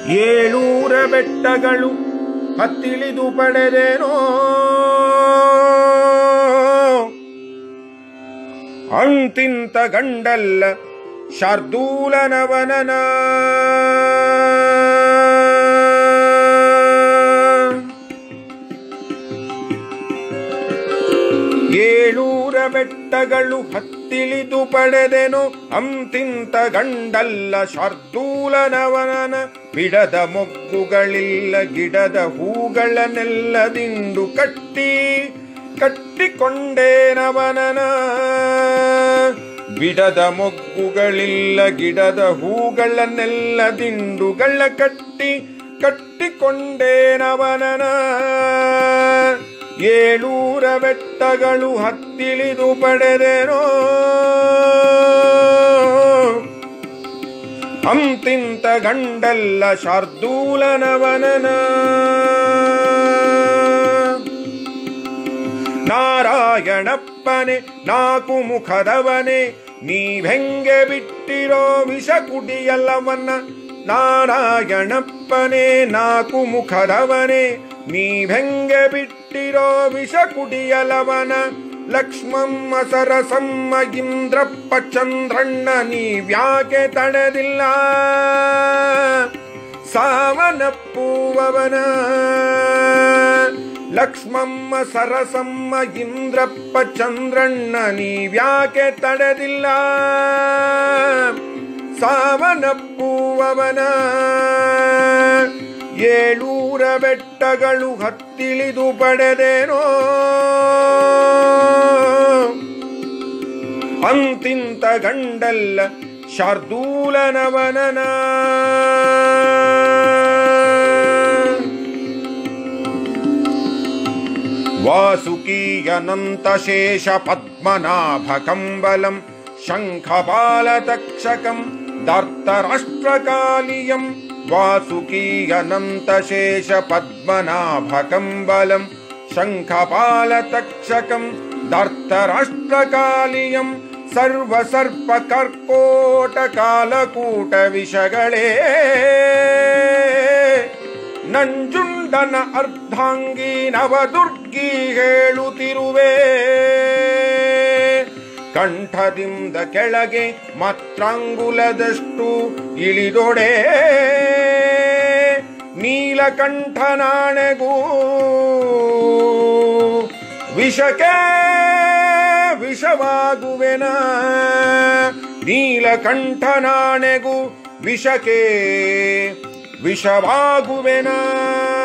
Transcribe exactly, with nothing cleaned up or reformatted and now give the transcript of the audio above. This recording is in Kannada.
ಏಳೂರ ಬೆಟ್ಟಗಳು ಹತ್ತಿಳಿದು ಪಡೆದೇನೋ ಅಂತಿಂತ ಗಂಡಲ್ಲ ಶಾರ್ದೂಲನವನನ ಏಳೂರ ಬೆಟ್ಟಗಳು ಹತ್ತಿಳಿದು ಪಡೆದೆನು ಅಂತಿಂತ ಗಂಡಲ್ಲ ಶಾರ್ದೂಲನವನನ ಬಿಡದ ಮೊಗ್ಗುಗಳಿಲ್ಲ ಗಿಡದ ಹೂಗಳನ್ನೆಲ್ಲ ದಿಂಡು ಕಟ್ಟಿ ಕಟ್ಟಿಕೊಂಡೇನವನನ ಬಿಡದ ಮೊಗ್ಗುಗಳಿಲ್ಲ ಗಿಡದ ಹೂಗಳನ್ನೆಲ್ಲ ದಿಂಡುಗಳ ಕಟ್ಟಿ ಕಟ್ಟಿಕೊಂಡೇನವನನ ಏಳೂರ ಬೆಟ್ಟಗಳು ಹತ್ತಿಳಿದು ಪಡೆದೆನೋ ಅಂತಿಂತ ಗಂಡಲ್ಲ ಶಾರ್ದೂಲನವನನ ನಾರಾಯಣಪ್ಪನೆ ನಾಲ್ಕು ಮುಖದವನೇ ನೀವೆಂಗೆ ಬಿಟ್ಟಿರೋ ವಿಷ ಕುಡಿಯಲ್ಲವನ್ನ ನಾರಾಯಣಪ್ಪನೆ ನಾಲ್ಕು ಮುಖದವನೇ ನೀವೆಂಗೆ ಬಿಟ್ಟಿರೋ ವಿಷ ಕುಡಿಯಲವನ ಲಕ್ಷ್ಮಮ್ಮ ಸರಸಮ್ಮ ಇಂದ್ರಪ್ಪ ಚಂದ್ರಣ್ಣ ನೀವ್ಯಾಕೆ ತಡೆದಿಲ್ಲ ಸಾವನಪ್ಪುವವನ ಲಕ್ಷ್ಮಮ್ಮ ಸರಸಮ್ಮ ಇಂದ್ರಪ್ಪ ಚಂದ್ರಣ್ಣ ನೀವ್ಯಾಕೆ ತಡೆದಿಲ್ಲ ಸಾವನಪ್ಪುವವನ ಏಳೂರ ಬೆಟ್ಟಗಳು ಹತ್ತಿಳಿದು ಪಡೆದೇನೋ ಅಂತಿಂತ ಗಂಡಲ್ಲ ಶಾರ್ದೂಲನವನನ ವಾಸುಕೀಯನಂತ ಶೇಷ ಪದ್ಮನಾಭ ಕಂಬಲಂ ಶಂಖಪಾಲ ತಕ್ಷಕಂ ದಾರ್ತರಾಷ್ಟ್ರಕಾಲಿಯಂ ವಾಸುಕೀಯನಂತ ಶೇಷ ಪದ್ಮನಾಭ ಕಂಬಲಂ ಶಂಖಪಾಲ ತಕ್ಷಕಂ ದಾರ್ತರಾಷ್ಟ್ರಕಾಲಿಯಂ ಸರ್ವ ಸರ್ಪ ಕರ್ಕೋಟ ಕಾಲಕೂಟ ವಿಷಗಳೇ ನಂಜುಂಡನ ಅರ್ಧಾಂಗಿ ನವದುರ್ಗಿ ಹೇಳುತ್ತಿರುವೆ ಕಂಠದಿಂದ ಕೆಳಗೆ ಮಾತ್ರಾಂಗುಲದಷ್ಟು ಇಳಿದೊಡೆ ನೀಲಕಂಠನಾಣೆಗೂ ವಿಷಕ್ಕೆ ವಿಷವಾಗುವೆನ ನೀಲಕಂಠನಾಣೆಗೂ ವಿಷಕ್ಕೆ ವಿಷವಾಗುವೆನ